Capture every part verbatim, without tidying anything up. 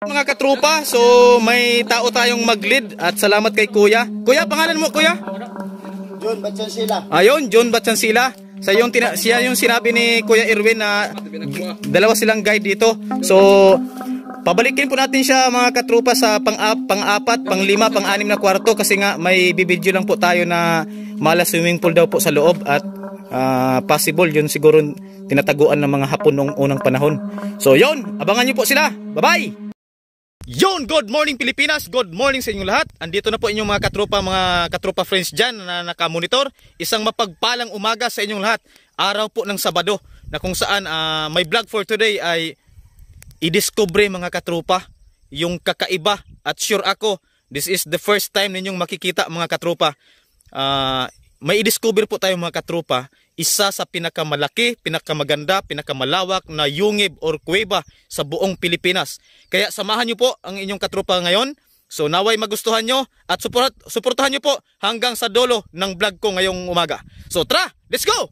Mga katropa, so may tao tayong mag-lead at salamat kay Kuya. Kuya, pangalan mo Kuya? John Batchansila. Ayun, John Batchansila. Sa yung tina siya yung sinabi ni Kuya Erwin na dalawa silang guide dito. So pabalikin po natin siya mga katropa sa pang-apat, pang-apat, pang-lima, pang-anim na kwarto kasi nga may bibidyo lang po tayo na mala swimming pool daw po sa loob at uh, possible yun siguro tinataguan ng mga Hapon noong unang panahon. So yun, abangan niyo po sila. Bye-bye! Yon, good morning Pilipinas, good morning sa inyong lahat. Andito na po inyong mga katropa, mga katropa friends dyan na nakamonitor. Isang mapagpalang umaga sa inyong lahat. Araw po ng Sabado na kung saan uh, my vlog for today ay i-discover mga katropa yung kakaiba. At sure ako, this is the first time ninyong makikita mga katropa. Uh, may i-discover po tayo mga katropa. Isa sa pinakamalaki, pinakamaganda, pinakamalawak na yungib or kuweba sa buong Pilipinas. Kaya samahan nyo po ang inyong katropa ngayon. So naway magustuhan nyo at support, supportahan nyo po hanggang sa dulo ng vlog ko ngayong umaga. So tara, let's go!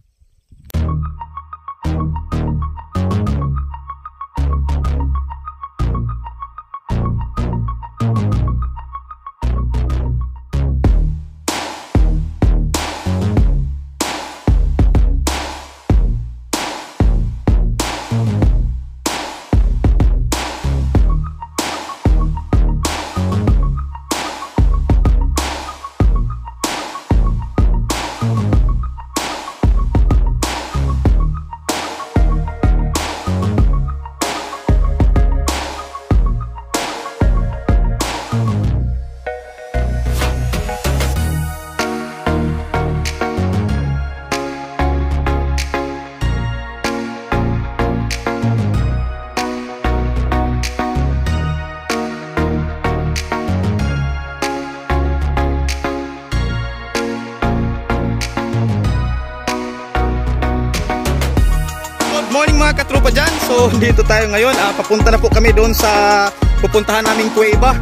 Morning mga katropa dyan. So dito tayo ngayon, uh, papunta na po kami doon sa pupuntahan naming kuweba.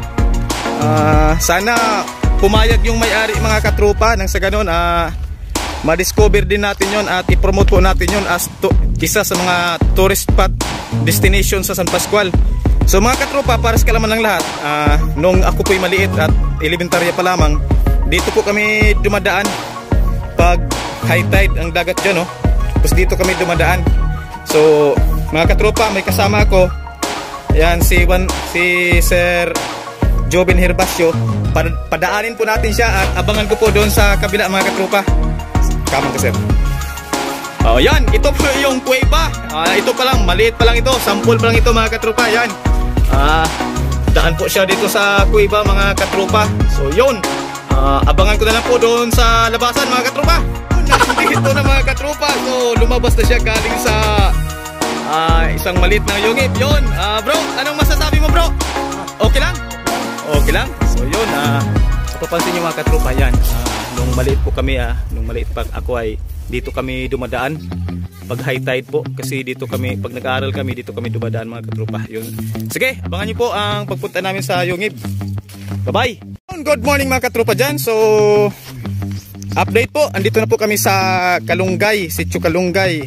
uh, Sana pumayag yung may-ari mga katropa nang sa ganun uh, ma-discover din natin yon at i-promote po natin yon as to, isa sa mga tourist spot destination sa San Pascual. So mga katropa, para sa kalaman ng lahat, uh, nung ako po'y maliit at elementarya pa lamang, dito po kami dumadaan pag high tide ang dagat dyan, no? Tapos dito kami dumadaan. So mga katropa, may kasama ako. Ayan si, Juan, si Sir Joven Herbacio. Pad Padaanin po natin siya at abangan ko po doon sa kabila mga katropa. Kamang ka sir. Oh, yan, ito po yung kuweba. uh, Ito pa lang, maliit pa lang ito. Sample pa lang ito mga katropa. Yan, uh, daan po siya dito sa kuweba mga katropa. So yun, uh, abangan ko na lang po doon sa labasan mga katropa. Ito na mga katropa. So lumabas na siya galing sa uh, isang maliit na yungib. Yun, uh, bro, anong masasabi mo bro? Okay lang? Okay lang? So yun, uh, papansin nyo mga katropa, yan, uh, nung maliit po kami, uh, nung maliit pa ako ay dito kami dumadaan pag high tide po. Kasi dito kami, pag nag-aaral kami, dito kami dumadaan mga katropa. Yun. Sige, abangan nyo po ang pagpunta namin sa yungib. Bye bye. Good morning mga katropa dyan. So update po, andito na po kami sa Kalunggay, Sitio Kalunggay,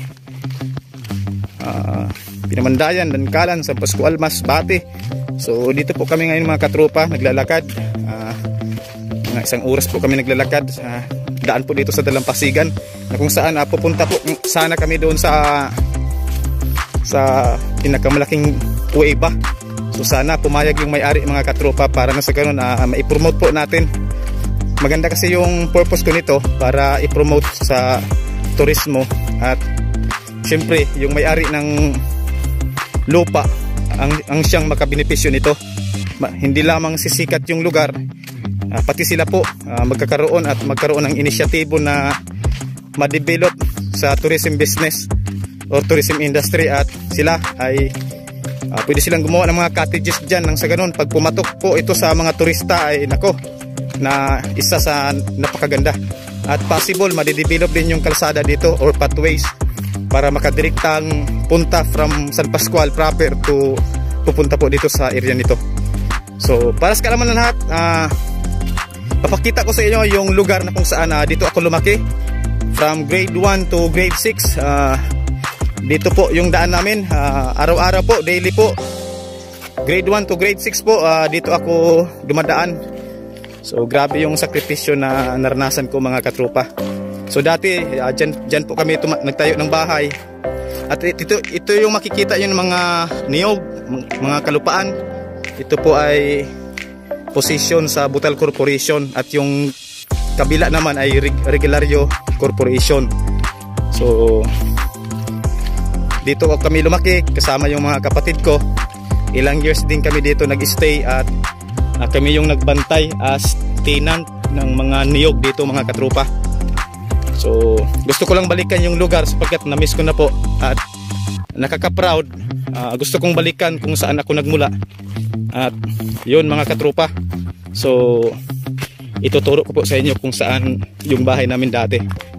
uh, Pinamandayan, Dankalan, San Pascual, Masbate. So dito po kami ngayon mga katropa, naglalakad. uh, mga isang oras po kami naglalakad. uh, Daan po dito sa Dalampasigan na kung saan uh, pupunta po sana kami doon sa sa pinakamalaking kuweba. So sana pumayag yung may-ari mga katropa para na sa ganun uh, maipromote po natin. Maganda kasi yung purpose ko nito para i-promote sa turismo at syempre yung may-ari ng lupa ang, ang siyang makabenepisyo nito. Ma, hindi lamang sisikat yung lugar, uh, pati sila po uh, magkakaroon at magkaroon ng inisyatibo na ma-develop sa tourism business or tourism industry at sila ay uh, pwede silang gumawa ng mga cottages dyan nang sa ganun pag pumatok po ito sa mga turista ay nako na isa sa napakaganda at possible madidevelop din yung kalsada dito or pathways para makadirektang punta from San Pascual proper to pupunta po dito sa area nito. So para sa kalaman ng lahat, uh, papakita ko sa inyo yung lugar na kung saan uh, dito ako lumaki from grade one to grade six. uh, Dito po yung daan namin, araw-araw uh, po, daily po. grade one to grade six po, uh, dito ako dumadaan. So grabe yung sakripisyo na naranasan ko mga katropa. So dati uh, dyan, dyan po kami nagtayo ng bahay. At ito, ito yung makikita yung mga niyog, mga kalupaan. Ito po ay posisyon sa Butal Corporation at yung kabila naman ay Regulario Corporation. So dito kami lumaki kasama yung mga kapatid ko. Ilang years din kami dito nag-stay at uh, kami yung nagbantay as tenant ng mga niyog dito mga katropa. So gusto ko lang balikan yung lugar sapagkat na-miss ko na po at nakaka-proud. Uh, gusto kong balikan kung saan ako nagmula. At yun mga katropa. So ituturo ko po sa inyo kung saan yung bahay namin dati.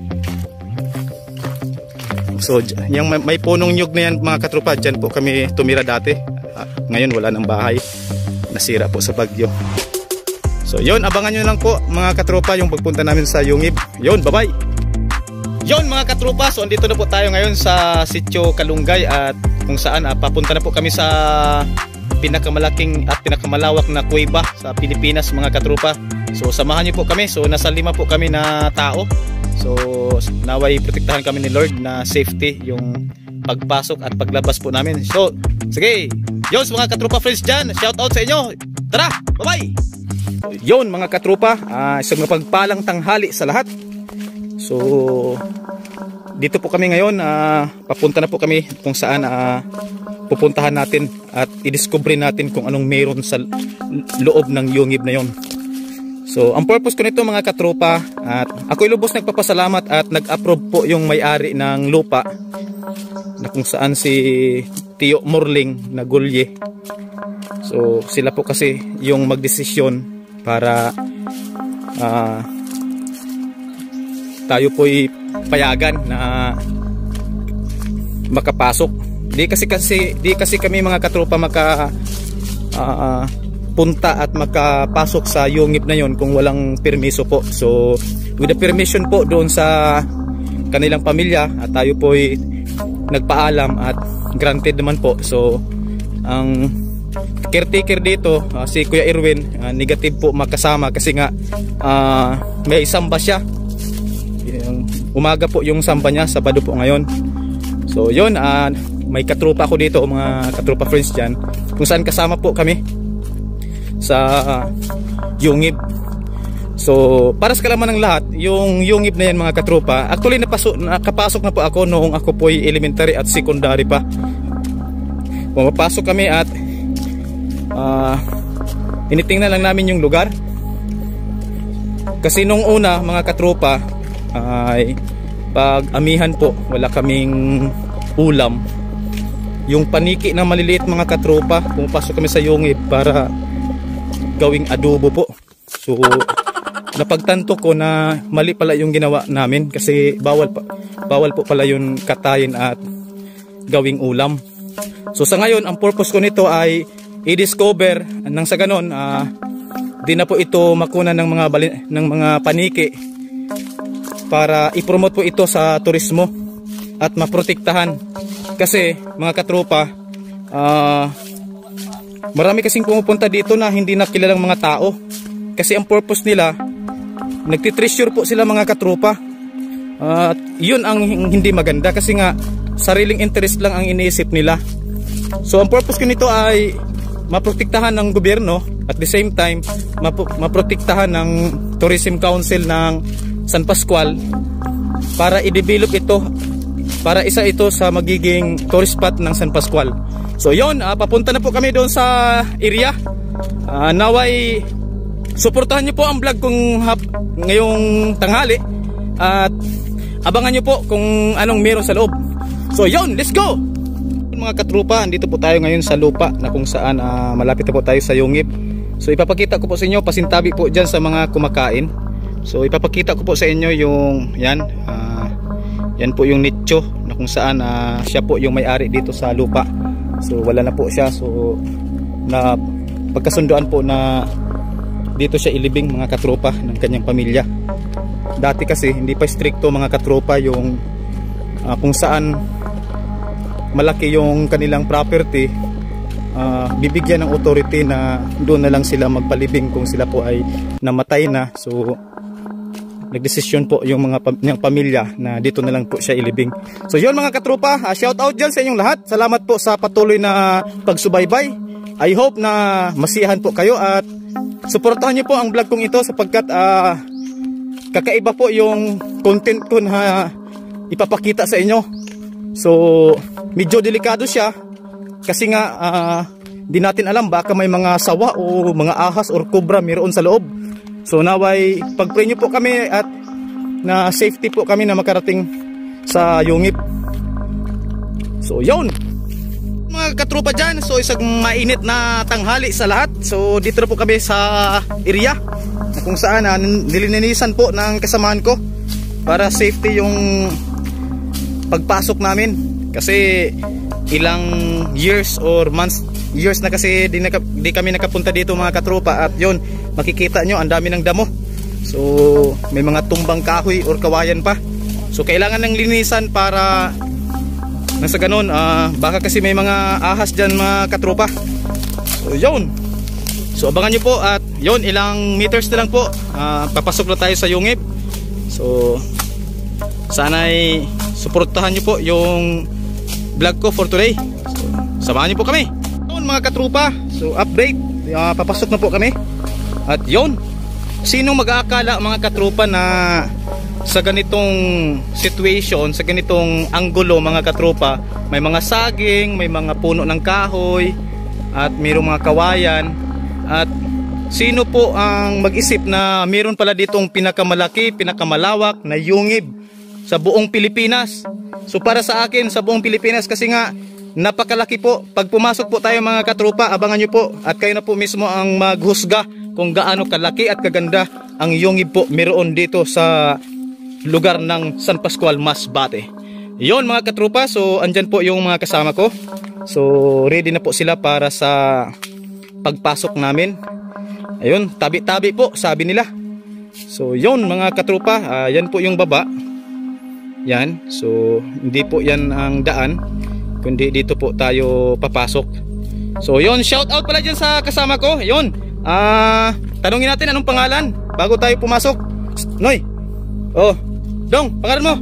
So yung may, may punong nyug na yan mga katropa, dyan po kami tumira dati. uh, Ngayon wala ng bahay, nasira po sa bagyo. So yun, abangan nyo lang po mga katropa yung pagpunta namin sa Yungib. Yun, bye bye. Yun mga katropa, so andito na po tayo ngayon sa Sitio Kalungay. At kung saan uh, papunta na po kami sa pinakamalaking at pinakamalawak na kuweba sa Pilipinas mga katropa. So samahan nyo po kami. So nasa lima po kami na tao. So naway protektahan kami ni Lord na safety yung pagpasok at paglabas po namin. So sige, yun mga katropa friends dyan, shout out sa inyo. Tara, bye bye. Yun mga katropa, uh, isang mapagpalang tanghali sa lahat. So dito po kami ngayon, uh, papunta na po kami kung saan uh, pupuntahan natin at i-discover natin kung anong meron sa loob ng Yungib na yon. So ang purpose ko nito mga katropa, at ako'y lubos nagpapasalamat at nag-approve po yung may-ari ng lupa na kung saan si Tio Morling na Gulye. So sila po kasi yung magdesisyon para uh, tayo po'y payagan na makapasok. Di kasi kasi di kasi kami mga katropa maka uh, punta at makapasok sa Yungib na yon kung walang permiso po. So with the permission po doon sa kanilang pamilya at tayo po'y nagpaalam at granted naman po. So ang caretaker dito uh, si Kuya Irwin, uh, negative po makasama kasi nga uh, may samba siya. Umaga po yung samba niya, Sabado po ngayon. So yun, uh, may katropa ako dito, mga katropa friends dyan, kung saan kasama po kami sa uh, Yungib. So para sa kalaman ng lahat, yung Yungib na yan mga katropa, actually napasok, nakapasok na po ako noong ako po ay elementary at secondary pa. Pumapasok kami at uh, tinitingnan lang namin yung lugar. Kasi nung una mga katropa ay pag amihan po, wala kaming ulam. Yung paniki na maliliit mga katropa, pumapasok kami sa Yungib para gawing adobo po. So napagtanto ko na mali pala yung ginawa namin kasi bawal pa, bawal po pala yung katayin at gawing ulam. So sa ngayon ang purpose ko nito ay i-discover nang sa ganon uh, di na po ito makunan ng mga bali, ng mga paniki para i-promote po ito sa turismo at maprotektahan. Kasi mga katropa, uh, marami kasing pumupunta dito na hindi nakilalang mga tao. Kasi ang purpose nila, nagtitreasure po sila mga katropa. Uh, yun ang hindi maganda kasi nga sariling interest lang ang iniisip nila. So ang purpose ko nito ay maprotektahan ng gobyerno at the same time map maprotektahan ng Tourism Council ng San Pascual para i-develop ito, para isa ito sa magiging tourist spot ng San Pascual. So yon, uh, papunta na po kami doon sa area. uh, Naway suportahan nyo po ang vlog kong hap, ngayong tanghali at abangan nyo po kung anong meron sa loob. So yon, let's go! Mga katropa, andito po tayo ngayon sa lupa na kung saan uh, malapit na po tayo sa Yungib. So ipapakita ko po sa inyo, pasintabi po dyan sa mga kumakain. So ipapakita ko po sa inyo yung yan, uh, yan po yung nicho na kung saan uh, siya po yung may-ari dito sa lupa. So wala na po siya. So na pagkasunduan po na dito siya ilibing mga katropa ng kanyang pamilya. Dati kasi hindi pa stricto mga katropa yung uh, kung saan malaki yung kanilang property, uh, bibigyan ng authority na doon na lang sila magpalibing kung sila po ay namatay na. So nagdesisyon po yung mga pam yung pamilya na dito na lang po siya ilibing. So yun mga katropa, uh, shout out dyan sa inyong lahat. Salamat po sa patuloy na pagsubaybay. I hope na masiyahan po kayo at suportahan niyo po ang vlog kong ito sapagkat uh, kakaiba po yung content ko na ipapakita sa inyo. So medyo delikado siya kasi nga uh, di natin alam baka may mga sawa o mga ahas or kobra mayroon sa loob. So naway pag-pray niyo po kami at na safety po kami na makarating sa Yungib. So yun mga katropa dyan, so isang mainit na tanghali sa lahat. So dito na po kami sa area na kung saan uh, nililinisan po ng kasamaan ko para safety yung pagpasok namin. Kasi ilang years or months years na kasi di, naka, di kami nakapunta dito mga katropa. At yun, makikita nyo ang dami ng damo. So may mga tumbang kahoy or kawayan pa. So kailangan ng linisan para nang sa ganun, uh, baka kasi may mga ahas dyan mga katropa. So yun, so abangan nyo po. At yun, ilang meters na lang po, uh, papasok na tayo sa Yungib. So sana'y suportahan nyo po yung vlog ko for today. So samahan nyo po kami. Yun mga katropa, so update, uh, papasok na po kami. At yun, sinong mag-aakala mga katropa na sa ganitong situation, sa ganitong anggulo mga katropa, may mga saging, may mga puno ng kahoy at mayroong mga kawayan. At sino po ang mag-isip na mayroon pala ditong pinakamalaki, pinakamalawak na Yungib sa buong Pilipinas? So para sa akin, sa buong Pilipinas, kasi nga napakalaki po. Pag pumasok po tayo mga katropa, abangan nyo po at kayo na po mismo ang maghusga kung gaano kalaki at kaganda ang Yungib po meron dito sa lugar ng San Pascual, Masbate. Yon mga katropa, so andyan po yung mga kasama ko. So ready na po sila para sa pagpasok namin. Ayun, tabi-tabi po sabi nila. So yon mga katropa, uh, yan po yung baba. Yan, so hindi po yan ang daan, kundi dito po tayo papasok. So yon, shout out pala dyan sa kasama ko. Yon, uh, tanungin natin anong pangalan bago tayo pumasok. Noy, oh Dong, pangalan mo?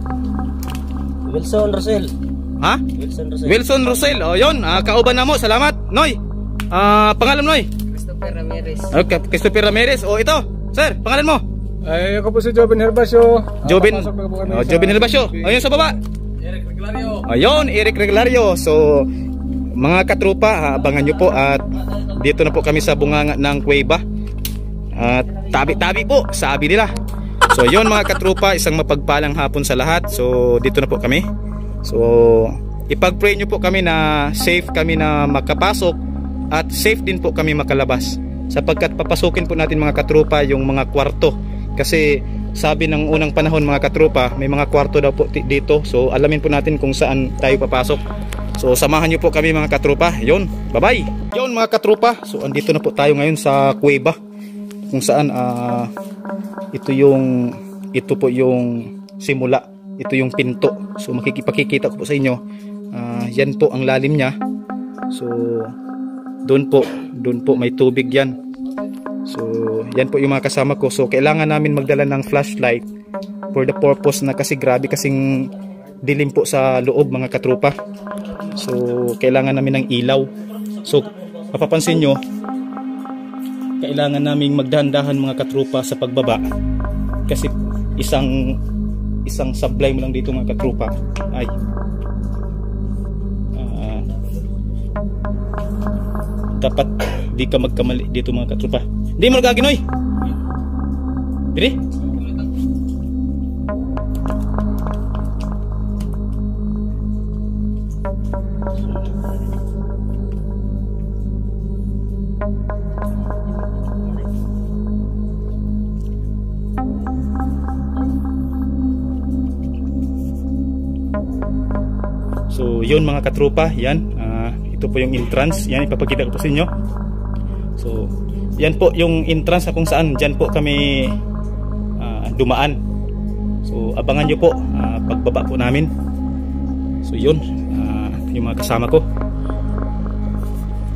Wilson Rosel. Ha? Wilson Rosel. Wilson Rosel. O yun, uh, kauban na mo. Salamat. Noy, uh, pangalan mo, Noy? Christopher Ramirez. Okay, Christopher Ramirez. O ito, sir, pangalan mo? Ay, ako po si Jobin Herbacio. Jobin, uh, Jobin Herbacio. O yun sa baba? Eric Reglario. Ayun, Eric Reglario. So, mga katropa, abangan nyo po. At dito na po kami sa bunganga ng Cueva. At tabi-tabi po, sabi nila. So yun mga katropa, isang mapagpalang hapon sa lahat. So dito na po kami. So ipag-pray nyo po kami na safe kami na makapasok at safe din po kami makalabas, sapagkat papasukin po natin mga katropa yung mga kwarto. Kasi sabi ng unang panahon mga katropa, may mga kwarto daw po dito. So alamin po natin kung saan tayo papasok. So samahan nyo po kami mga katropa. Yun, bye bye. Yun mga katropa, so andito na po tayo ngayon sa Cueva, kung saan uh, ito yung ito po yung simula, ito yung pinto. So makikipakikita ko po sa inyo, uh, yan po ang lalim niya. So doon po doon po may tubig yan. So yan po yung mga kasama ko. So kailangan namin magdala ng flashlight for the purpose na kasi grabe kasing dilim po sa loob mga katropa. So kailangan namin ng ilaw. So mapapansin nyo, kailangan naming magdahan-dahan mga katropa sa pagbaba, kasi isang isang sablay mo lang dito mga katropa ay uh, dapat di ka magkamali dito mga katropa. Hindi mo nagaginoy diri. So yun mga katropa, yan uh, ito po yung entrance, yan ipapakita ko po sa inyo. So yan po yung entrance kung saan dyan po kami uh, dumaan. So abangan nyo po uh, pagbaba po namin. So yun, uh, yung mga kasama ko.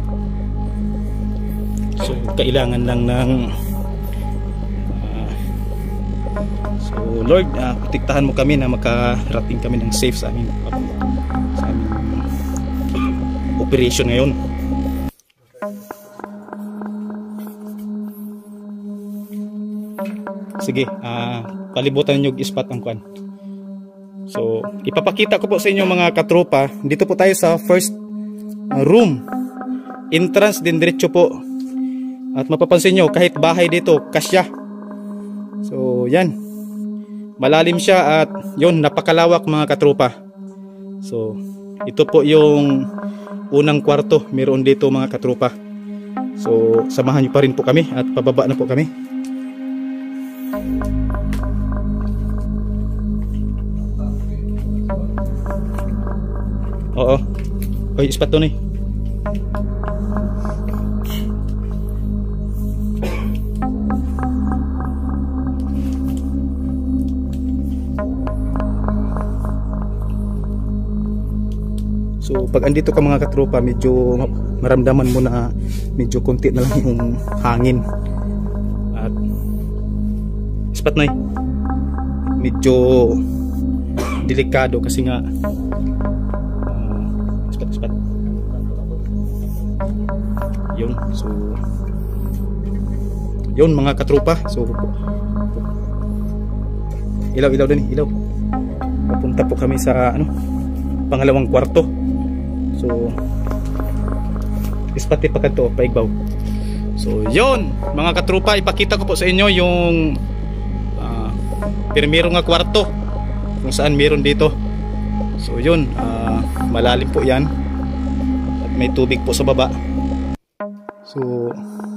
So kailangan lang ng uh, so Lord, uh, protektahan mo kami na makarating kami ng safe sa aming, sa aming operation ngayon. Sige, uh, palibutan nyo yung spot ang kwan. So, ipapakita ko po sa inyo mga katropa. Dito po tayo sa first uh, room. Entrance din diretso po. At mapapansin nyo, kahit bahay dito, kasya. So, yan. Malalim siya at yun, napakalawak mga katropa. So, ito po yung unang kwarto. Meron dito mga katropa. So, samahan nyo pa rin po kami at pababa na po kami. Oo. Oy, ispat doon eh. So pag andito ka mga katropa, medyo maramdaman mo na medyo konti na lang yung hangin. At ispat na eh. Medyo delikado kasi nga uh, ispat ispat. Yun, so yun mga katropa. So ilaw ilaw din, ilaw. Papunta po kami sa ano, pangalawang kwarto. So ispati pa kadto paigbaw. So yun mga katropa, ipakita ko po sa inyo yung uh, primero nga kwarto kung saan meron dito. So yun, uh, malalim po yan at may tubig po sa baba. So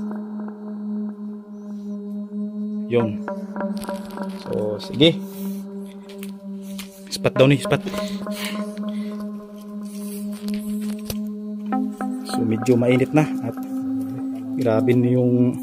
yun. So sige, ispat daw ni ispat. So medyo mainit na at grabe na yung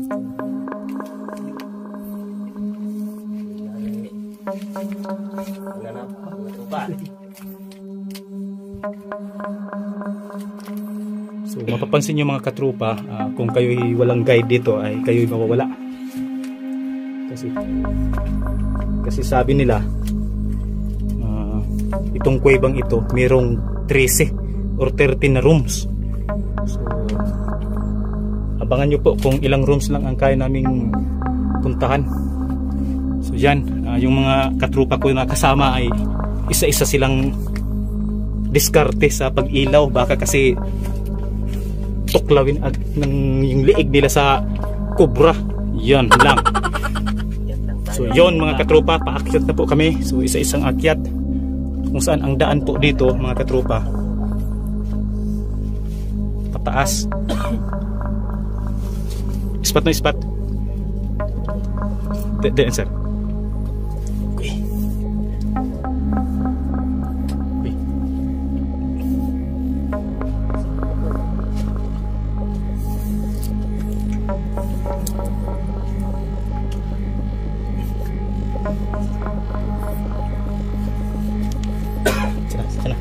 so mapapansin nyo mga katropa, uh, kung kayo'y walang guide dito ay kayo'y mawawala kasi kasi sabi nila uh, itong kuwebang ito merong thirteen or thirteen na rooms. So abangan nyo po kung ilang rooms lang ang kaya naming puntahan. So yan, uh, yung mga katropa ko na kasama ay isa-isa silang diskarte sa pag-ilaw, baka kasi tuklawin at ng yung liig nila sa kubra. Yan lang. So yon mga katropa, paakyat na po kami. So isa-isang akyat kung saan ang daan po dito mga katropa pataas. Ispat na ispat. Daan sir. Okay. Okay. Sana, sana.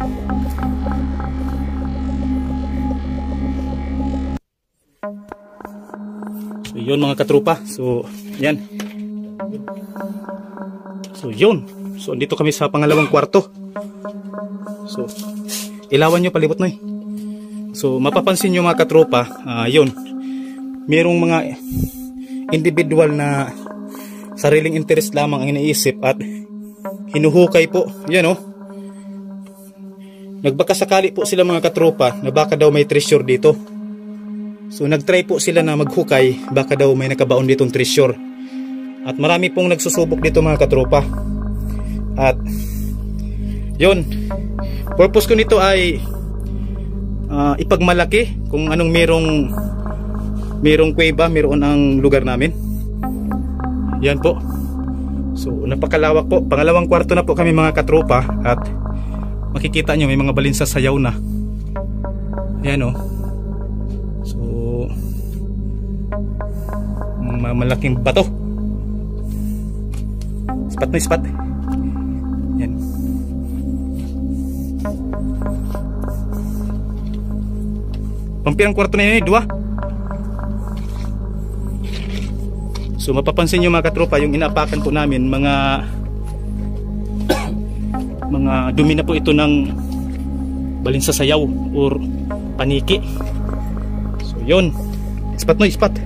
So yun mga katropa. So yan. So yun. So dito kami sa pangalawang kwarto. So ilawan nyo, palibot na eh. So mapapansin nyo mga katropa, uh, yun, merong mga individual na sariling interest lamang ang iniisip at hinuhukay po. Yan oh. Nagbakasakali po sila mga katropa na baka daw may treasure dito. So nagtry po sila na maghukay, baka daw may nakabaon ditong treasure. At marami pong nagsusubok dito mga katropa. At yun, purpose ko nito ay uh, ipagmalaki kung anong merong merong kuweba, meron ang lugar namin. Yan po. So napakalawak po. Pangalawang kwarto na po kami mga katropa. At makikita nyo may mga balinsa sayaw na. Yan o. So malaking bato. Spat na spat. Yan. Pampirang kwarto na yun eh, dua. So mapapansin nyo mga katropa, yung inaapakan po namin mga mga dumi na po ito ng balinsasayaw or paniki. So yun, ispat no, ispat.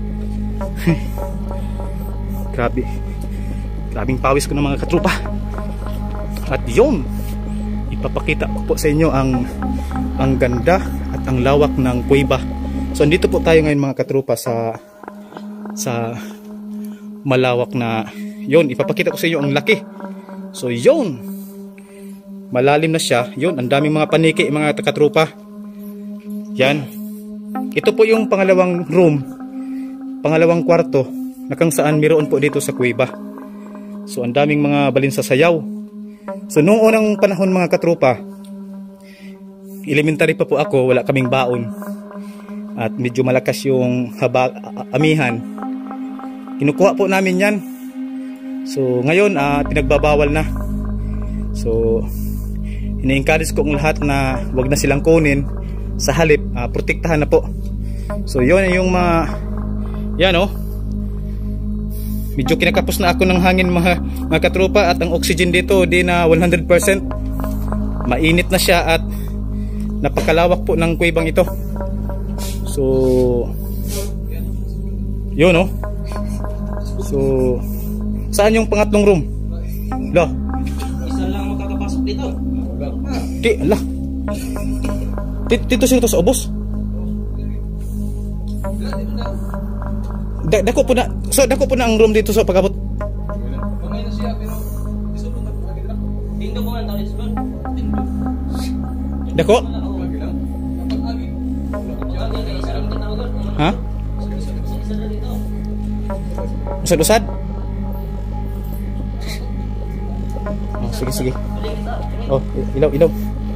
Grabe, grabing pawis ko ng mga katropa. At yun, ipapakita ko po sa inyo ang ang ganda at ang lawak ng kuweba. So andito po tayo ngayon mga katropa sa sa malawak na yun, ipapakita ko sa inyo ang laki. So yun, malalim na siya. Yun, ang daming mga paniki mga katropa. Yan, ito po yung pangalawang room, pangalawang kwarto na kung saan meron po dito sa kuweba. So ang daming mga balinsasayaw. So noong unang panahon mga katropa, elementary pa po ako, wala kaming baon at medyo malakas yung haba, amihan. Kinukuha po namin yan. So ngayon uh, pinagbabawal na. So ina-encourage ko ang lahat na wag na silang kunin, sa halip uh, protektahan na po. So yun yung mga yan oh, medyo kinakapos na ako ng hangin mga, mga katropa, at ang oxygen dito di na one hundred percent. Mainit na siya at napakalawak po ng kuwebang ito. So yun oh. So saan yung pangatlong room? Lo, Isa lang makakapasok dito. di, ala. Dito siya ito sa ubos. Da, dako po na, so dako po na ang room dito sa pagabot. Pangay na siya pero gusto mo lagi lang. Tindo mo nga tawid sa doon. Dako? Lagi lang. Kapag agi. Ha? Usad-usad? Oh, sige, sige. Oh, ilaw, ilaw.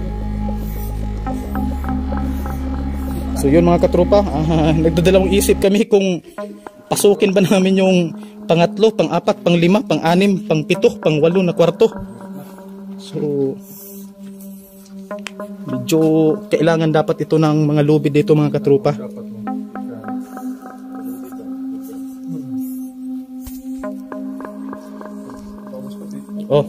So yun mga katropa, uh, nagdadalawang isip kami kung pasukin ba namin yung pangatlo, pang-apat, pang-lima, pang-anim, pang-pito, pang-walo na kwarto. So medyo kailangan dapat ito ng mga lubid dito mga katropa. Oh.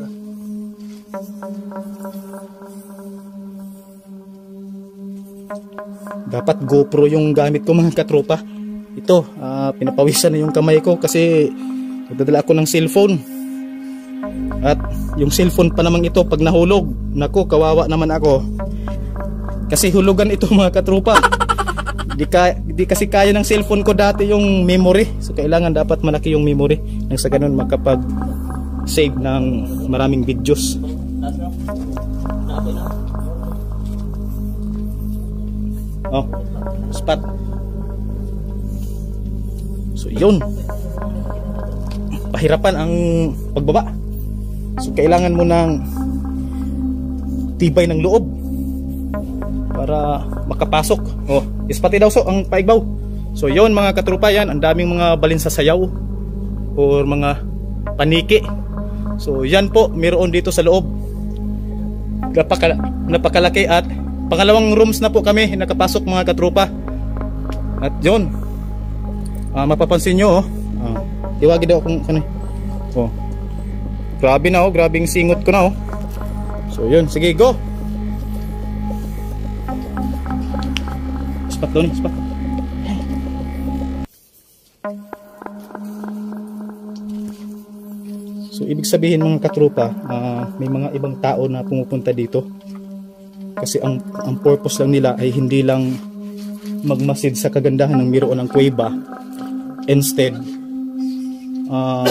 Dapat GoPro yung gamit ko mga katropa. Ito, uh, pinapawisan na yung kamay ko kasi nagdadala ako ng cellphone. At yung cellphone pa naman ito pag nahulog, naku, kawawa naman ako. Kasi hulugan ito mga katropa. Di, ka, di kasi kaya ng cellphone ko dati yung memory. So kailangan dapat malaki yung memory nang sa ganun makapag save ng maraming videos. Oh, spot. So yun, pahirapan ang pagbaba. So kailangan mo ng tibay ng loob para makapasok. Oh, ispati daw so ang paigbaw. So yun mga katropa, yan ang daming mga balinsasayaw or mga paniki. So yan po, meron dito sa loob. Napakala, napakalaki at pangalawang rooms na po kami nakapasok mga katropa. At yun, uh, mapapansin nyo oh, uh, iwagi daw kung ano. Oh, grabe na oh, grabing singot ko na oh. So yun, sige go. Spot doon, spot. So ibig sabihin mga katropa, uh, may mga ibang tao na pumupunta dito. Kasi ang, ang purpose lang nila ay hindi lang magmasid sa kagandahan ng meron ng kuweba. Instead, uh,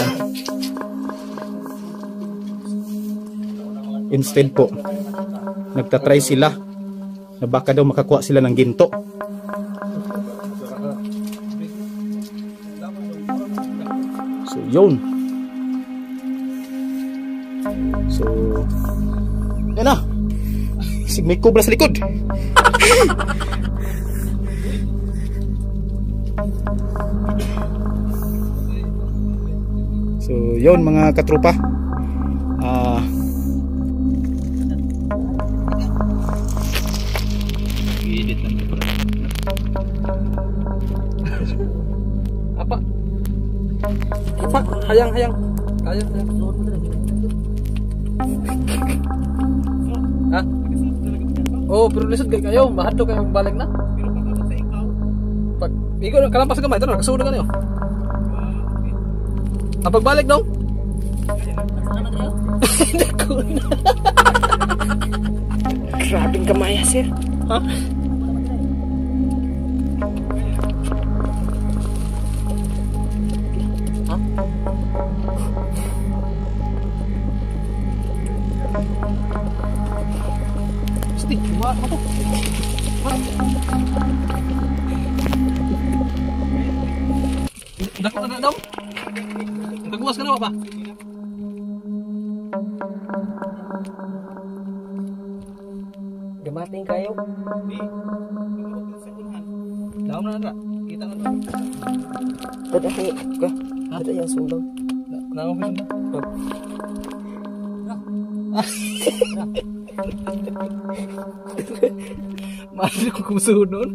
instead po, nagtatry sila na baka daw makakuha sila ng ginto. So yun. So yan na. May cobra sa likod. So yun mga katropa, ah uh, apa Pak, hayang hayang. Kaya hayang. Ha? Oh, pero lisod kay kayo, mahadto kayo balik na. Pero pag sa ikaw, Pag ikaw kalampas ka ba ito, nagsuod ka niyo. Ah, pagbalik dong. Grabing kamaya, sir. Ha? Ha? Pasti, buat apa tuh? Udah kok ada dong? Nagbukas ka na ba pa? Dumating kayo. di sa unahan. Daw na na. Kita na na. Ito ay ka. Ito yung sumbang. Kenapa bisa? Masih ko kusunod.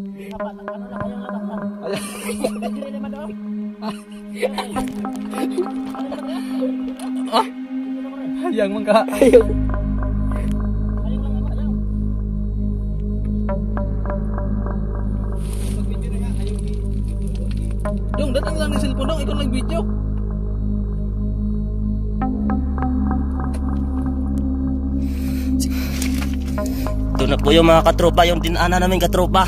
Ah, yang mangga. Ayo. Dong, datang lang ng cellphone dong, ikaw lang video. Ito na po yung mga katropa, yung dinaanan namin katropa.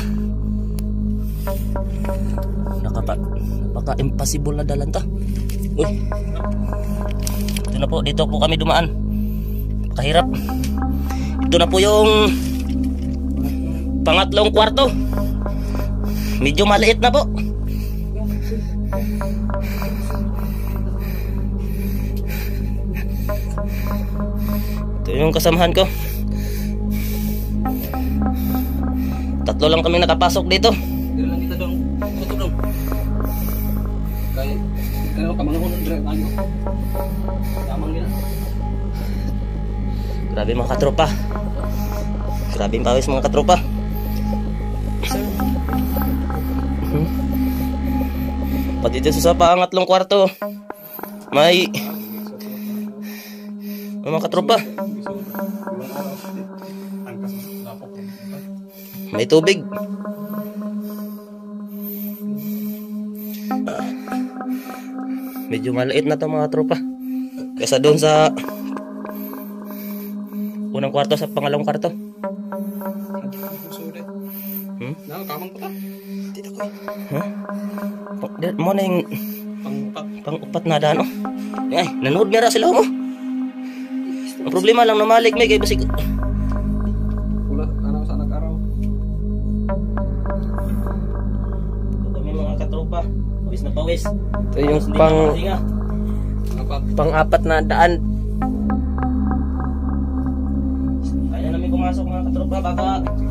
Nakapa, napaka-impossible na dalan to. Uy. Ito na po, dito po kami dumaan. Kahirap. Ito na po yung pangatlong kwarto. Medyo maliit na po. Ito yung kasamahan ko. Tatlo lang kami nakapasok dito. Dito lang kita dong, tutup dong. Kaya, kaya ka mga hunong drive ano. Tamang nila. Grabe mga katropa. Grabe yung pawis mga katropa. Hmm. Pati dito sa pangatlong kwarto may mga katropa. May tubig. Ah, medyo maliit na to mga tropa. Kaysa doon sa unang kwarto sa pangalawang kwarto. Hmm? Nah, kamang pa ta. Dito ko. Huh? Mo na yung Pang-upat. pang-upat na daan oh. Ay, nanood nga ra sila mo. Ang problema lang namalik may kay basig. Pula, anak sa anak araw. Kami mga katropa, pawis na pawis. Ito yung Hindi pang na makahinga. Apat. pang-apat na daan. Kaya namin pumasok mga katropa baka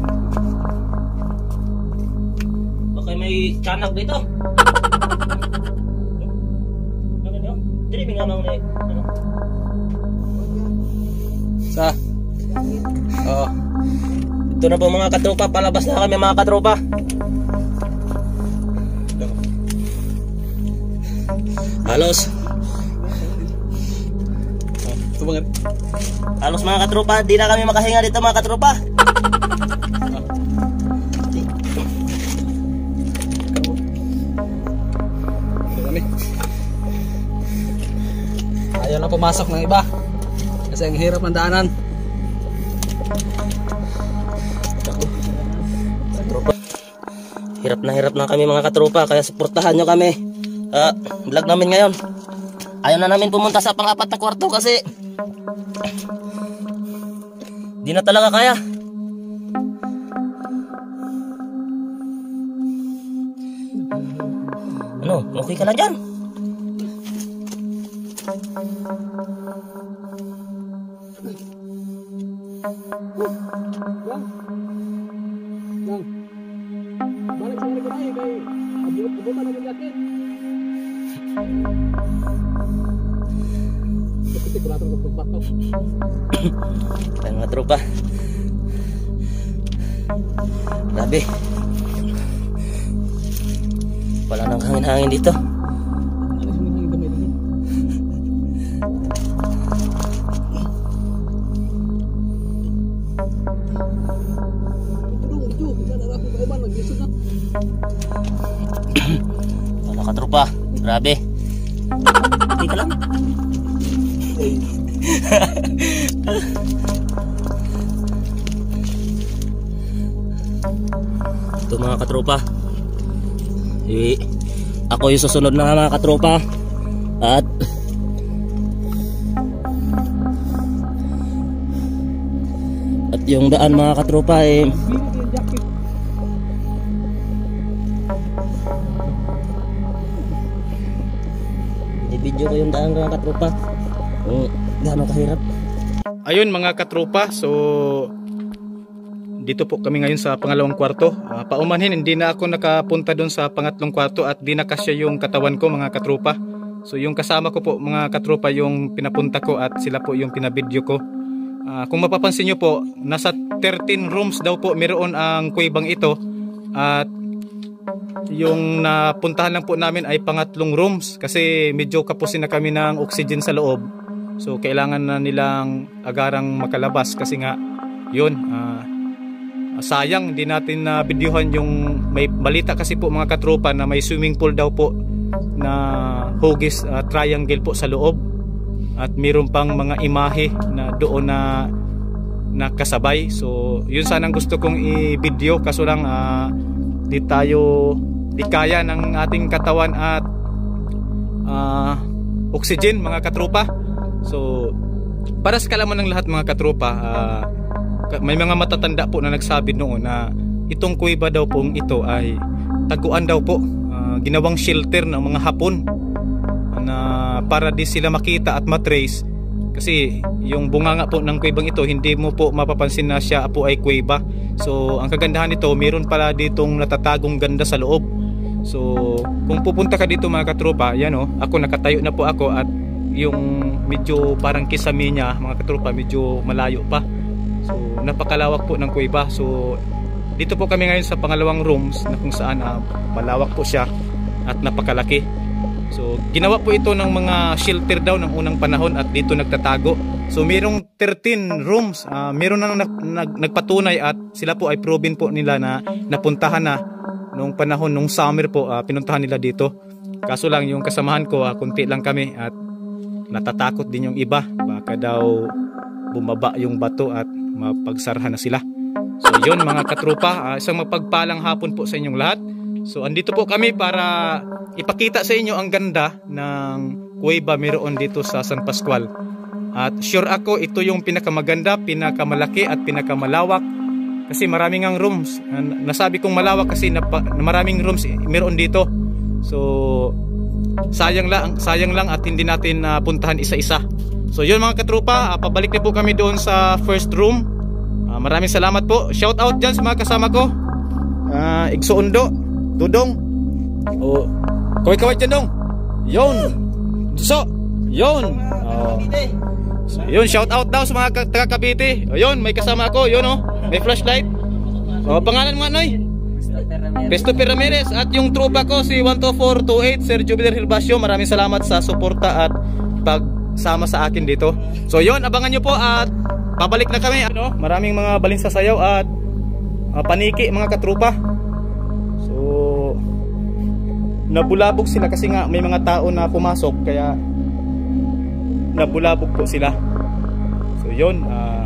baka may tiyanak dito. Ano niyo? Dili mi ngamang ni ano? Sa. Oh. Ito na po mga katropa, palabas na kami mga katropa. Halos Ito banget. Halos mga katropa, di na kami makahinga dito mga katropa. Ito kami. Ayaw na pumasok ng iba. Kasi ang hirap ng daanan. Katropa. Hirap na hirap na kami mga katropa, kaya suportahan nyo kami. Uh, vlog namin ngayon. Ayaw na namin pumunta sa pang-apat na kwarto kasi di na talaga kaya. Ano? Okay ka lang dyan? Yang. Balik sa mga kay kay abot-abot na ng yakin. Kasi kulator ko pagpatok. Ay mga tropa. Grabe. Wala nang hangin-hangin dito. Ano yung mga gamit? Mga katropa, grabe. Hindi ka lang. Ito mga katropa. Eh, ako yung susunod na mga katropa. At At yung daan mga katropa eh i-video ko yung daan mga katropa. Kung gaano kahirap. Ayun mga katropa, so dito po kami ngayon sa pangalawang kwarto. Uh, paumanhin, hindi na ako nakapunta doon sa pangatlong kwarto at di na kasya yung katawan ko mga katropa. So yung kasama ko po mga katropa yung pinapunta ko at sila po yung pinabidyo ko. Uh, kung mapapansin nyo po, nasa thirteen rooms daw po meron ang kuwebang ito. At yung napuntahan lang po namin ay pangatlong rooms kasi medyo kapusin na kami ng oxygen sa loob. So kailangan na nilang agarang makalabas kasi nga yun, uh, sayang di natin na uh, videohan yung may balita kasi po mga katropa na may swimming pool daw po na hugis uh, triangle po sa loob at mayroon pang mga imahe na doon na nakasabay. So yun sanang gusto kong i-video kaso lang uh, di tayo di kaya ng ating katawan at uh, oxygen mga katropa. So para sa kalaman ng lahat mga katropa, uh, may mga matatanda po na nagsabi noon na itong kuweba daw pong ito ay taguan daw po, uh, ginawang shelter ng mga Hapon na para di sila makita at matrace kasi yung bunganga po ng kuwebang ito hindi mo po mapapansin na siya po ay kuweba. So ang kagandahan nito, meron pala ditong natatagong ganda sa loob. So kung pupunta ka dito mga katropa, yan o, ako nakatayo na po ako at yung medyo parang kisame niya mga katropa medyo malayo pa. So napakalawak po ng kuweba. So dito po kami ngayon sa pangalawang rooms na kung saan uh, malawak po siya at napakalaki. So ginawa po ito ng mga shelter daw ng unang panahon at dito nagtatago. So mayroong thirteen rooms, uh, mayroon nang nag, nag, nagpatunay at sila po ay proven po nila na napuntahan na nung panahon nung summer po, uh, pinuntahan nila dito. Kaso lang yung kasamahan ko, uh, kunti lang kami at natatakot din yung iba, baka daw bumaba yung bato at mapagsarhan na sila. So yun mga katropa, uh, isang mapagpalang hapon po sa inyong lahat. So andito po kami para ipakita sa inyo ang ganda ng kuweba meron dito sa San Pascual. At sure ako ito yung pinakamaganda, pinakamalaki at pinakamalawak kasi maraming ang rooms. Nasabi kong malawak kasi na, na maraming rooms meron dito. So sayang lang, sayang lang at hindi natin uh, puntahan isa-isa. So yun mga katropa, uh, pabalik na po kami doon sa first room. Uh, maraming salamat po. Shout out dyan sa mga kasama ko. Uh, Igsuundo, Dudong. O, kaway-kaway dyan dong. Yun. So, yun. Oh. So, yun, shout out daw sa mga taga Cavite. O yun, may kasama ako. Yun o, may flashlight. O, pangalan mo Noy? Christopher Ramirez. At yung tropa ko si one two four two eight, Sir Jubiler Hilbasio. Maraming salamat sa suporta at pagsama sa akin dito. So yun, abangan nyo po at pabalik na kami. Ano? Maraming mga balin sa sayaw at uh, paniki mga katrupa. So nabulabog sila kasi nga may mga tao na pumasok kaya nabulabog po sila. So yun, uh,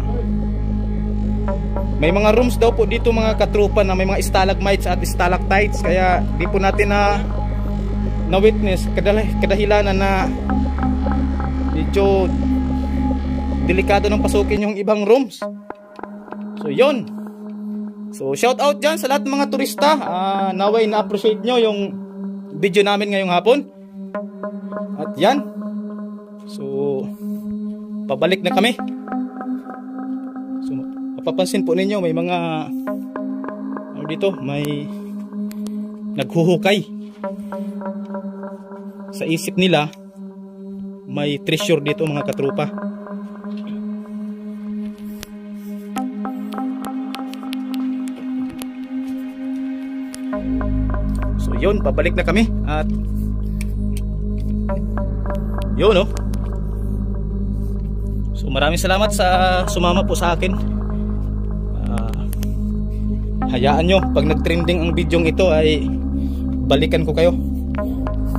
may mga rooms daw po dito mga katrupa na may mga stalagmites at stalactites kaya di po natin na na witness kadah kadahilanan na medyo delikado ng pasukin yung ibang rooms. So yun. So shout out dyan sa lahat ng mga turista. uh, Naway na-appreciate nyo yung video namin ngayong hapon. At yan. So pabalik na kami. So mapapansin po ninyo may mga ano dito, may naghuhukay. Sa isip nila may treasure dito mga katrupa. So yun, pabalik na kami at yun no. So maraming salamat sa sumama po sa akin. uh, Hayaan nyo pag nag-trending ang video ito ay balikan ko kayo.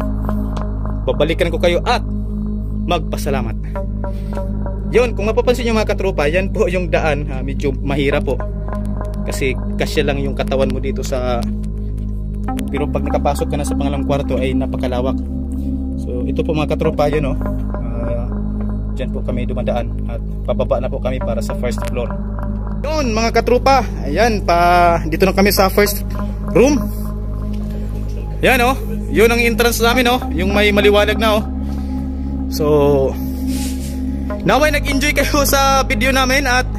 babalikan ko kayo at magpasalamat. Yun, kung mapapansin nyo mga katropa, yan po yung daan, ha, medyo mahirap po kasi kasya lang yung katawan mo dito sa, pero pag nakapasok ka na sa pangalawang kwarto ay napakalawak. So ito po mga katropa, yun o, uh, dyan po kami dumadaan at pababa na po kami para sa first floor. Yun mga katropa, ayan pa, dito na kami sa first room. Yan o, yun ang entrance namin o, yung may maliwanag na o. So naway nag-enjoy kayo sa video namin at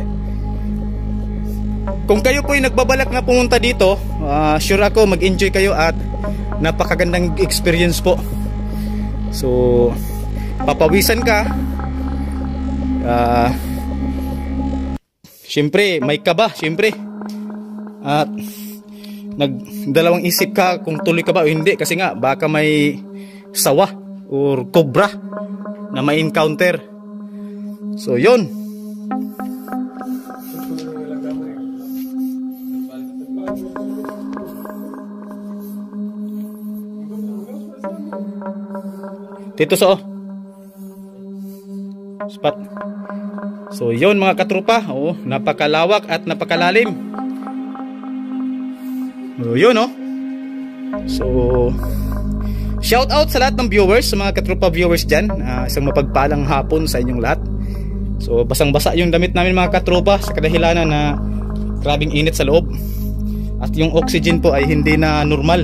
kung kayo po ay nagbabalak na pumunta dito, uh, sure ako mag-enjoy kayo at napakagandang experience po. So papawisan ka, uh, syempre may kaba syempre, at nagdalawang isip ka kung tuloy ka ba o hindi kasi nga baka may sawa or cobra na may encounter. So yun. Dito so spot. So yun mga katropa, oh, napakalawak at napakalalim. Oh, yun oh. So shout out sa lahat ng viewers, sa mga katropa viewers dyan. uh, Isang mapagpalang hapon sa inyong lahat. So basang basa yung damit namin mga katropa sa kadahilanan na grabing init sa loob at yung oxygen po ay hindi na normal.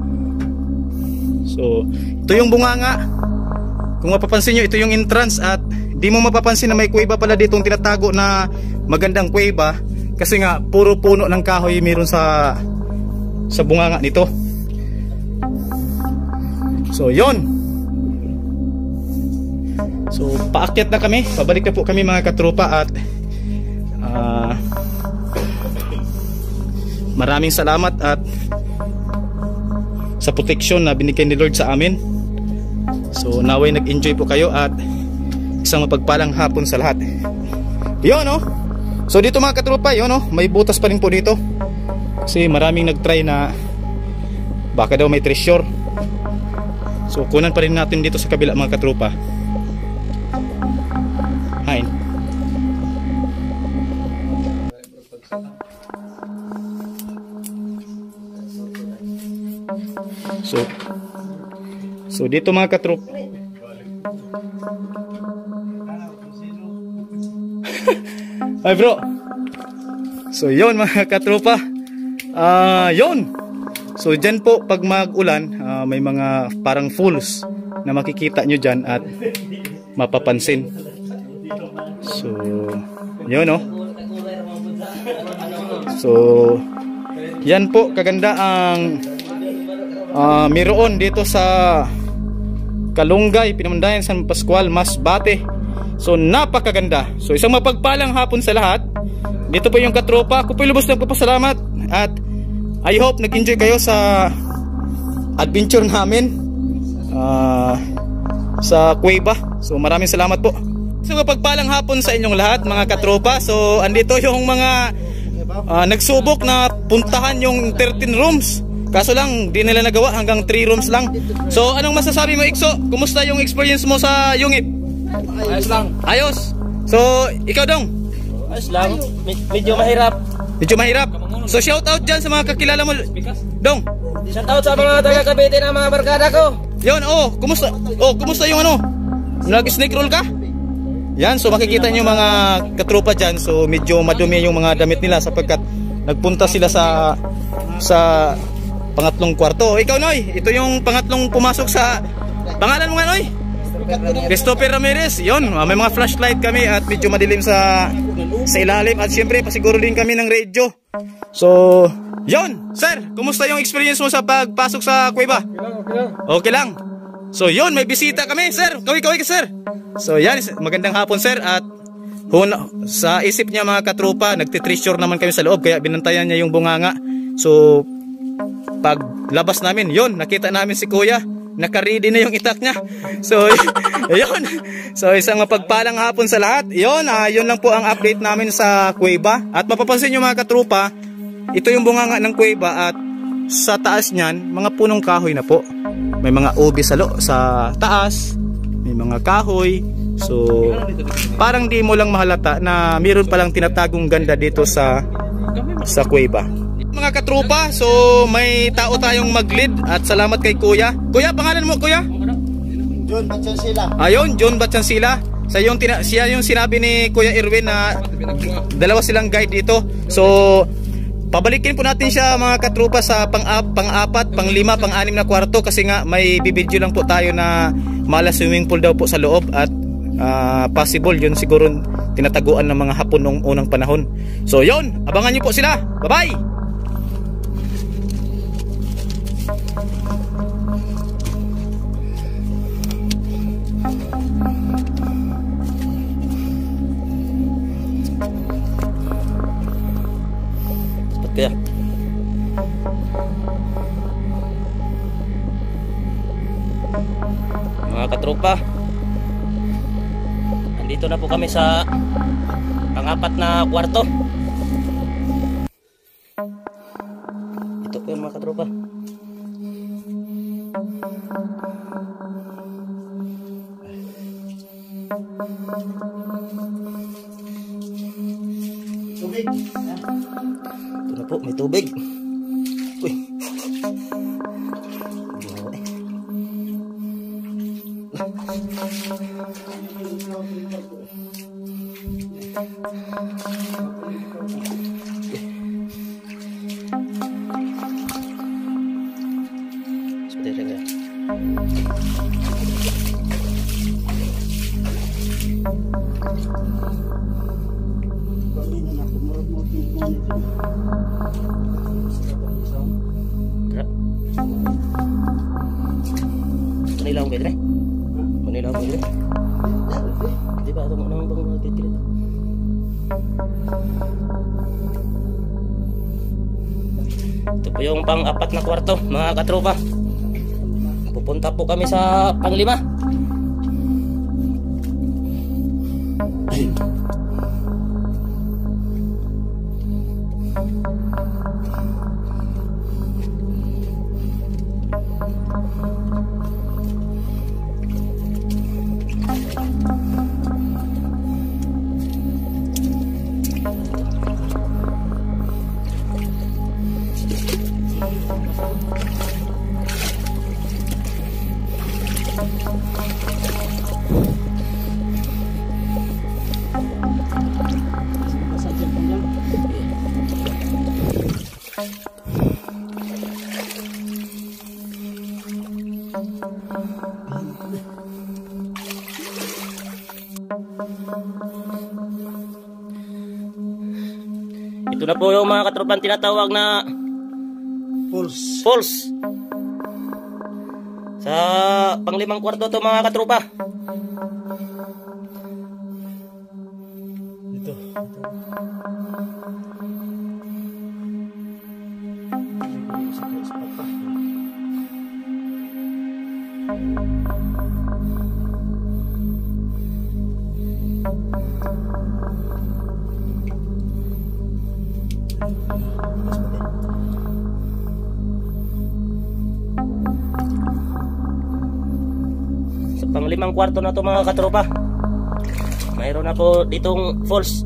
So ito yung bunganga. Kung mapapansin nyo, ito yung entrance at di mo mapapansin na may kuweba pala dito yung tinatago na magandang kuweba kasi nga puro puno ng kahoy meron sa sa bunganga nito. So yon. So paakyat na kami, pabalik na po kami mga katropa at uh, maraming salamat at sa protection na binigay ni Lord sa amin. So naway nag-enjoy po kayo at isang mapagpalang hapon sa lahat. Yun oh. So dito mga katropa, yun oh, may butas pa rin po dito kasi maraming nagtry na baka daw may treasure. So kunan pa rin natin dito sa kabila mga katropa. Hain. So So dito mga katropa. Ay bro. So yun mga katropa. Ah, uh, yun. So dyan po pag mag-ulan, uh, may mga parang falls na makikita nyo dyan at mapapansin. So yun oh. So yan po kaganda ang uh, meron dito sa Kalungay, Pinamandayan, San Pascual, Masbate. So napakaganda. So isang mapagpalang hapon sa lahat. Dito po yung katropa. Ako po lubos na papasalamat at I hope nag-enjoy kayo sa adventure namin uh, sa Cueva. So maraming salamat po. So mapagpalang hapon sa inyong lahat mga katropa. So andito yung mga uh, nagsubok na puntahan yung thirteen rooms. Kaso lang, di nila nagawa, hanggang three rooms lang. So, anong masasabi mo, Ikso? Kumusta yung experience mo sa Yungib? Ayos lang. Ayos? So, ikaw dong? Ayos lang. Medyo mahirap. Medyo mahirap? So, shout out dyan sa mga kakilala mo. Dong? Shout out sa mga taga Cavite na mga barkada ko. Yun, oh, kumusta? Oh, kumusta yung ano? Nag-snake roll ka? Yan, so makikita nyo mga katropa dyan. So, medyo madumi yung mga damit nila sapagkat nagpunta sila sa sa pangatlong kwarto. Ikaw Noy, ito yung pangatlong pumasok sa pangalan mo nga Noy? Christopher Ramirez. Yun, may mga flashlight kami at medyo madilim sa sa ilalim at siyempre pasiguro din kami ng radio. So, yun, sir, kumusta yung experience mo sa pagpasok sa Cueva? Okay lang. So, yun, may bisita kami, sir. Kaway-kaway ka, sir. So, yan, magandang hapon, sir. At huna, sa isip niya mga katropa, nagtitreasure naman kami sa loob kaya binantayan niya yung bunganga. So, pag labas namin, yun, nakita namin si kuya, naka-ready na yung itak niya. So, yun. So, isang mapagpalang hapon sa lahat. Yun, uh, yun lang po ang update namin sa Cueva. At mapapansin nyo mga katropa, ito yung bunganga ng Cueva at sa taas niyan, mga punong kahoy na po. may mga ubi sa lo sa taas, may mga kahoy. So parang di mo lang mahalata na mayroon palang tinatagong ganda dito sa sa kuweba. Mga katropa, so may tao tayong mag-lead at salamat kay Kuya. Kuya, pangalan mo Kuya? John Batsansila. Ayun, John Batsansila. Sa yung tina siya yung sinabi ni Kuya Erwin na dalawa silang guide dito. So pabalikin po natin siya mga katropa sa pang-up, pang-apat, pang-lima, pang-anim na kwarto kasi nga may bibidyo lang po tayo na mala swimming pool daw po sa loob at uh, possible yun siguro tinataguan ng mga Hapon noong unang panahon. So yun, abangan niyo po sila. Bye-bye! Kaya mga katropa, andito na po kami sa pang-apat na kwarto. Ito po yung mga katropa. Tubig. Ito na po, may tubig. Uy. Seperti ini. Manilaw kayo din eh? Manilaw kayo din eh? Di ba ito mo naman bang mga kikilit? Ito po yung pang-apat na kwarto mga katropa. Pupunta po kami sa pang-lima. Ito na po yung mga katropan tinatawag na Falls. falls. Sa panglimang kwarto to mga katropa. Ito. Sa panglimang kwarto na to mga katropa. Mayroon na po ditong falls.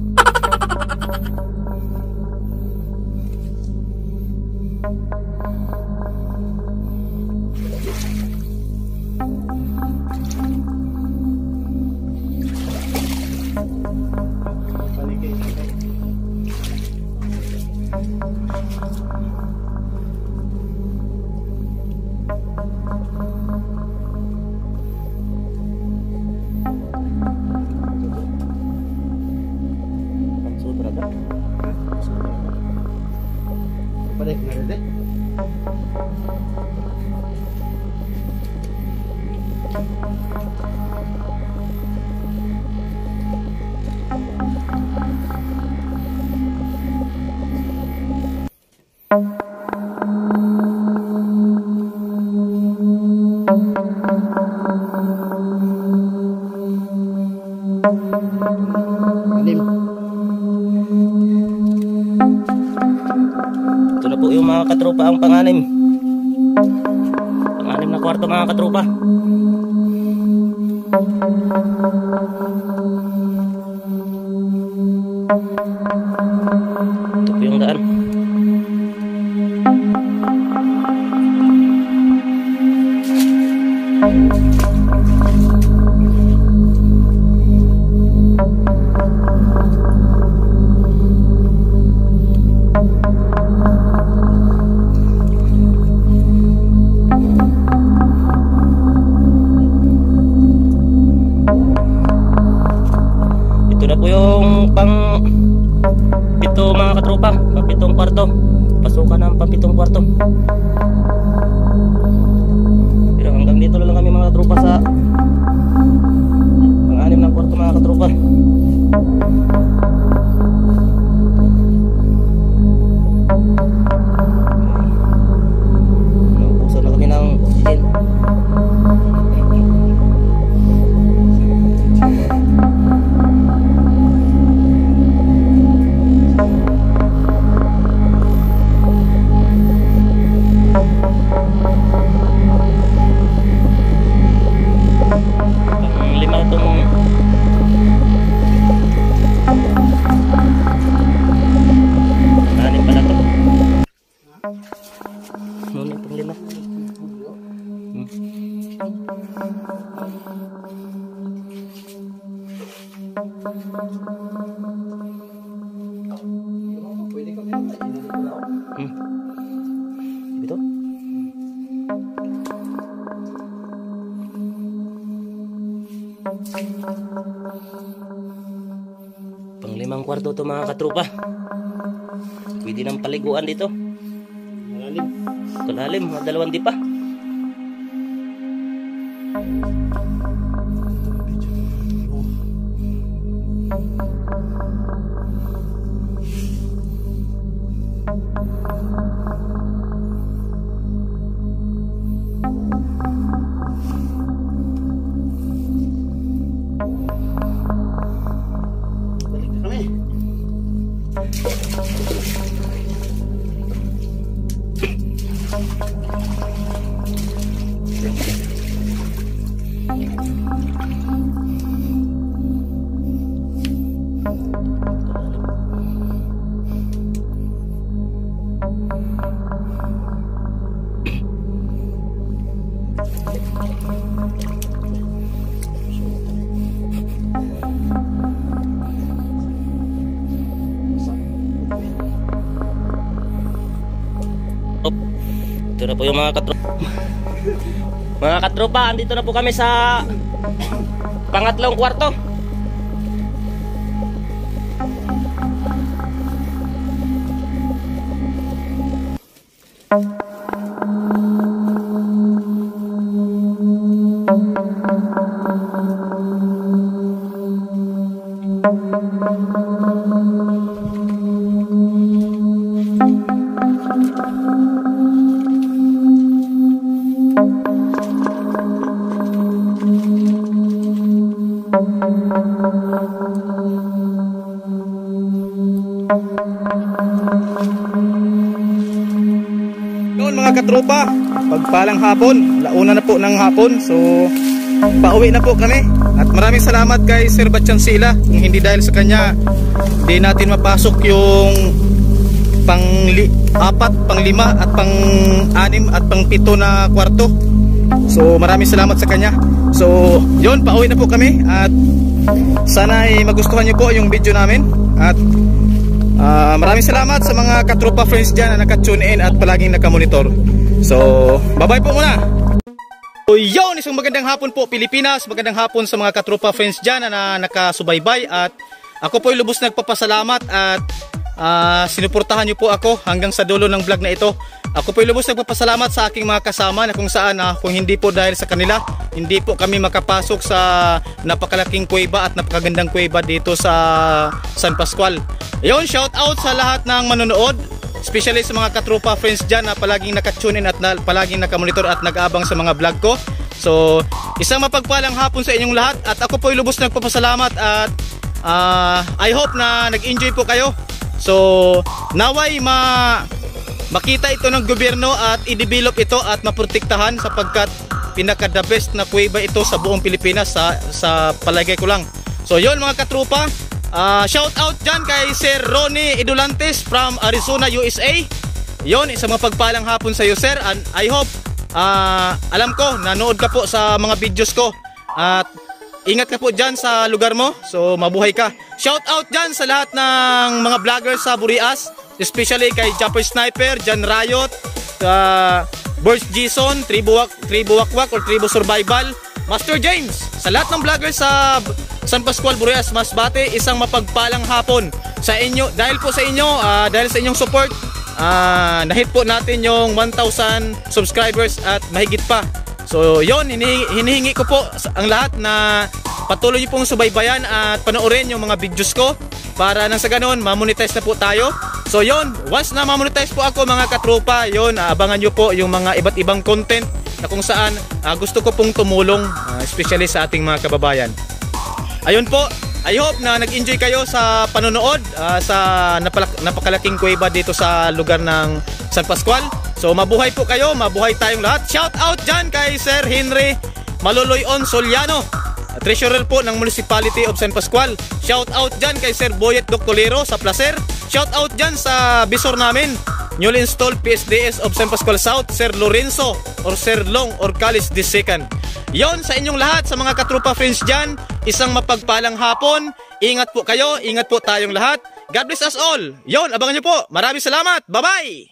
Balik na rin eh. Anim. Ito na po yung mga katropa ang panganim. Panganim na mga kwarto mga katropa. Ito po yung daan. Ito na po yung pang pito mga katropa, papitong kwarto. Pasukan ng papitong kwarto. Pero hanggang dito lang kami mga katropa sa pang-anim ng kwarto mga katropa. Naubusan na kami ng oxygen. Pwede kami naman. Hmm. Ito? Panglimang kwarto to mga katropa. Pwede ng paliguan dito. Malalim. Kalalim, mga dalawang dipa. Balik na kami. Ito na po yung mga katropa. Mga katropa, andito na po kami sa pangatlong kwarto. Noon mga katropa, pagpalang hapon, launa na po ng hapon, so pauwi na po kami. At maraming salamat kay Sir Batchansila. Kung hindi dahil sa kanya, hindi natin mapasok yung pang apat, pang lima at pang anim at pang pito na kwarto. So maraming salamat sa kanya. So yun, pauwi na po kami. At sana ay magustuhan nyo po yung video namin. At Uh, maraming salamat sa mga katropa friends dyan na naka-tune in at palaging nakamonitor. So, bye-bye po muna. So, yun, isang magandang hapon po Pilipinas. Magandang hapon sa mga katropa friends dyan na nakasubaybay. At ako po ay lubos nagpapasalamat at uh, sinuportahan nyo po ako hanggang sa dulo ng vlog na ito. Ako po ay lubos nagpapasalamat sa aking mga kasama na kung saan uh, kung hindi po dahil sa kanila, hindi po kami makapasok sa napakalaking kuweba at napakagandang kuweba dito sa San Pascual. Ayun, shout out sa lahat ng manonood, especially sa mga katropa friends dyan na palaging naka-tune in at na, palaging nakamonitor at nag-aabang sa mga vlog ko. So, isang mapagpalang hapon sa inyong lahat at ako po ay lubos nagpapasalamat at uh, I hope na nag-enjoy po kayo. So, naway ma makita ito ng gobyerno at i-develop ito at maprotektahan sapagkat pinaka the best na kuweba ito sa buong Pilipinas sa, sa palagay ko lang. So yon mga katrupa, uh, shout out dyan kay Sir Ronnie Idulantes from Arizona, U S A. Yon, isang mapagpalang hapon sa iyo sir, and I hope uh, alam ko nanood ka po sa mga videos ko at ingat ka po dyan sa lugar mo. So mabuhay ka. Shout out dyan sa lahat ng mga vloggers sa Burias, especially kay Japper Sniper, Jan Riot, uh, Burst Jason, Tribo, Tribo Wakwak or Tribo Survival, Master James, sa lahat ng vloggers sa San Pascual, Burias, Masbate, isang mapagpalang hapon sa inyo. Dahil po sa inyo, uh, dahil sa inyong support, uh, nahit po natin yung one thousand subscribers at mahigit pa. So yon, hinihingi, hinihingi ko po ang lahat na patuloy niyo pong subaybayan at panoorin yung mga videos ko para nang sa ganon ma-monetize na po tayo. So yon, once na ma-monetize po ako mga katrupa, yon, abangan nyo po yung mga iba't ibang content na kung saan uh, gusto ko pong tumulong, uh, especially sa ating mga kababayan. Ayun po, I hope na nag-enjoy kayo sa panonood uh, sa napakalaking kuweba dito sa lugar ng San Pascual. So mabuhay po kayo, mabuhay tayong lahat. Shout out dyan kay Sir Henry Maloloyon Soliano, Treasurer po ng Municipality of San Pascual. Shout out dyan kay Sir Boyet Doctolero sa Placer. Shout out dyan sa bisor namin, newly installed P S D S of San Pascual South, Sir Lorenzo or Sir Long Orcalis the second. Yon, sa inyong lahat, sa mga katrupa friends dyan, isang mapagpalang hapon. Ingat po kayo, ingat po tayong lahat. God bless us all. Yon, abangan nyo po. Maraming salamat. Bye-bye!